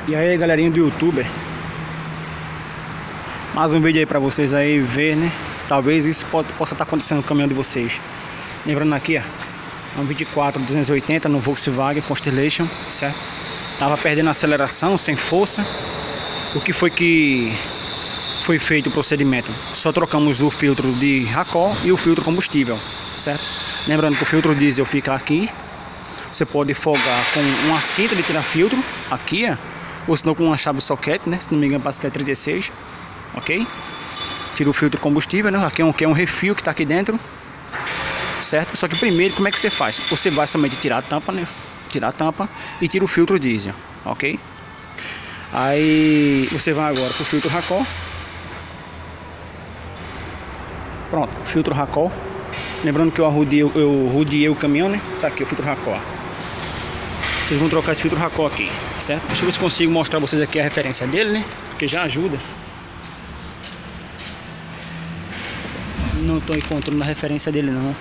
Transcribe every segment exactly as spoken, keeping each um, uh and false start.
E aí, galerinha do YouTube, mais um vídeo aí pra vocês aí ver, né? Talvez isso pode, possa estar acontecendo no caminhão de vocês. Lembrando aqui, ó, um vinte e quatro duzentos e oitenta no Volkswagen Constellation, certo? Tava perdendo aceleração, sem força. O que foi que foi feito o procedimento? Só trocamos o filtro de racol e o filtro combustível, certo? Lembrando que o filtro diesel fica aqui. Você pode folgar com uma cinta de tirar filtro aqui, ó, ou senão com uma chave soquete, né? Se não me engano, parece que é trinta e seis, ok? Tira o filtro combustível, né? Aqui é um, aqui é um refil que está aqui dentro, certo? Só que primeiro, como é que você faz? Você vai somente tirar a tampa, né? Tirar a tampa e tira o filtro diesel, ok? Aí você vai agora para o filtro racol. Pronto, filtro racol. Lembrando que eu rodeei, eu rodeei o caminhão, né? Tá aqui o filtro racol. Vocês vão trocar esse filtro racol aqui, certo? Deixa eu ver se consigo mostrar pra vocês aqui a referência dele, né? Porque já ajuda. Não tô encontrando a referência dele, não.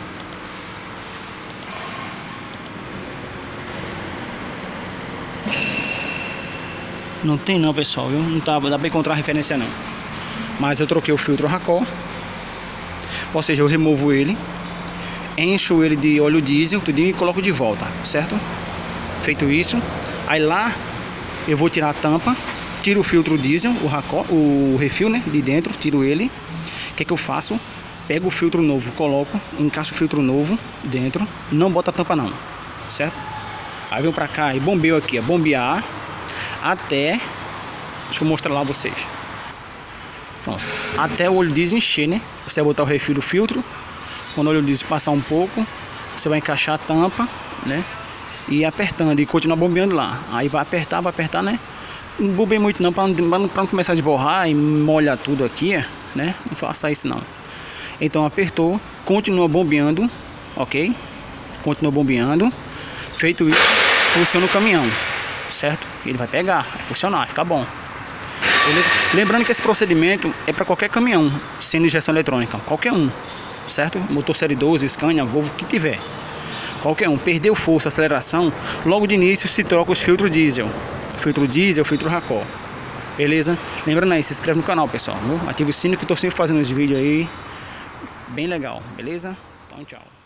Não tem não, pessoal, viu? Não tá, dá pra encontrar a referência não. Mas eu troquei o filtro racol. Ou seja, eu removo ele, encho ele de óleo diesel, tudinho, e coloco de volta, certo? Feito isso, aí lá eu vou tirar a tampa, tiro o filtro diesel, o racol, o refil, né, de dentro, tiro ele. O que é que eu faço? Pego o filtro novo, coloco, encaixo o filtro novo dentro, não bota a tampa não, certo? Aí venho pra cá e bombeio aqui, ó, bombear até, deixa eu mostrar lá a vocês. Pronto, até o óleo diesel encher, né? Você vai botar o refil do filtro. Quando o óleo diesel passar um pouco, você vai encaixar a tampa, né? E apertando e continuar bombeando lá. Aí vai apertar, vai apertar, né? Não bombeie muito não, para não, não começar a esborrar e molhar tudo aqui, né? Não faça isso não. Então apertou, continua bombeando, ok? Continua bombeando. Feito isso, funciona o caminhão, certo? Ele vai pegar, vai funcionar, vai ficar bom. Beleza? Lembrando que esse procedimento é para qualquer caminhão sendo injeção eletrônica, qualquer um, certo? Motor série doze, Scania, Volvo, que tiver, qualquer um. Perdeu força, aceleração, logo de início se troca os filtros diesel, filtro diesel, filtro racol, beleza? Lembrando aí, se inscreve no canal, pessoal, viu? Ativa o sino que estou sempre fazendo os vídeos aí, bem legal, beleza? Então tchau.